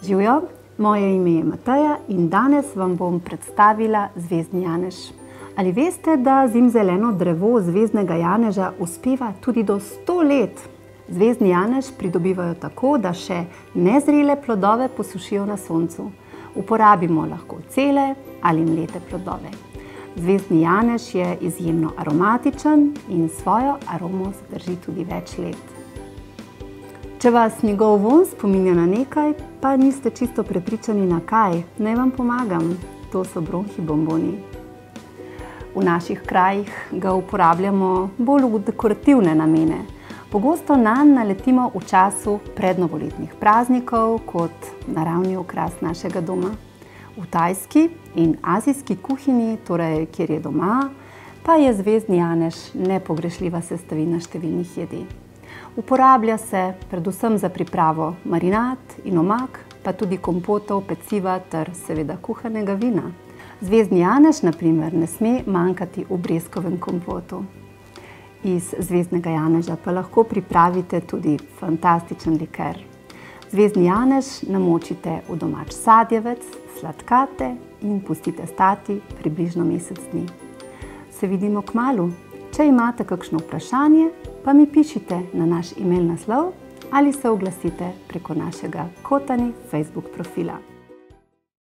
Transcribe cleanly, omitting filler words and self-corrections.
Živijo, moje ime je Mateja in danes vam bom predstavila zvezdni janež. Ali veste, da zimzeleno drevo zvezdnega janeža uspeva tudi do 100 let? Zvezdni janež pridobivajo tako, da še nezrele plodove posušijo na soncu. Uporabimo lahko cele ali mlete plodove. Zvezdni janež je izjemno aromatičen in svojo aromo zadrži tudi več let. Če vas njegov vonj spominja na nekaj, pa niste čisto prepričani na kaj, naj vam pomagam. To so bronhi bomboni. V naših krajih ga uporabljamo bolj v dekorativne namene. Pogosto nanj naletimo v času prednovoletnih praznikov kot naravni okras našega doma. V tajski in azijski kuhinji, torej kjer je doma, pa je zvezdni janež nepogrešljiva sestavina številnih jedi. Uporablja se predvsem za pripravo marinad in omak, pa tudi kompotov, peciva ter seveda kuhanega vina. Zvezdni janež, na primer, ne sme manjkati v breskovem kompotu. Iz zvezdnega janeža pa lahko pripravite tudi fantastičen liker. Zvezdni janež namočite v domač sadjevec, sladkate in pustite stati približno mesec dni. Se vidimo kmalu. Če imate kakšno vprašanje, pa mi pišite na naš e-mail naslov ali se oglasite preko našega Kotani Facebook profila.